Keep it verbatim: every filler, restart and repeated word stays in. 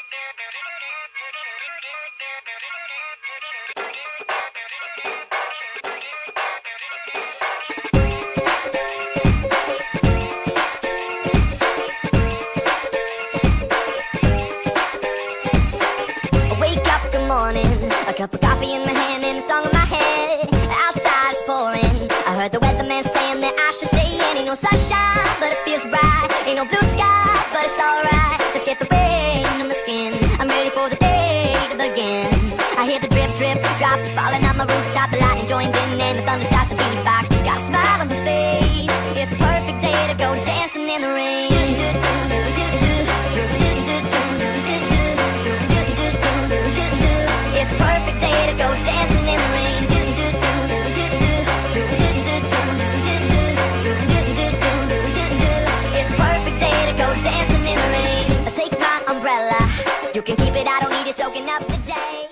Morning, a cup of coffee in my hand and a song in my head. Outside it's pouring. I heard the weatherman saying that I should stay in. Ain't no sunshine, but it feels bright. Ain't no blue skies, but it's alright. Let's get the rain on my skin. I'm ready for the day to begin. I hear the drip, drip, drops falling on my rooftop. The lightning joins in and the thunder starts to beatbox. Got a smile on my face. It's a perfect day to go dancing in the rain. It's a perfect day to go dancing in the rain. It's a perfect day to go dancing in the rain. Take my umbrella, you can keep it, I don't need it soaking up the day.